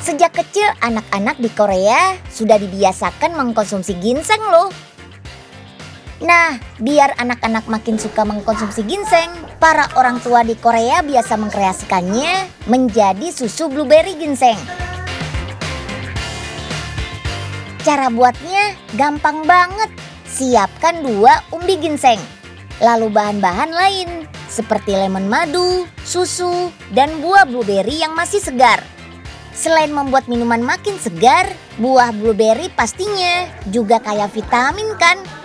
Sejak kecil anak-anak di Korea sudah dibiasakan mengkonsumsi ginseng loh. Nah, biar anak-anak makin suka mengkonsumsi ginseng, para orang tua di Korea biasa mengkreasikannya menjadi susu blueberry ginseng. Cara buatnya gampang banget. Siapkan 2 umbi ginseng. Lalu bahan-bahan lain seperti lemon madu, susu, dan buah blueberry yang masih segar. Selain membuat minuman makin segar, buah blueberry pastinya juga kaya vitamin kan?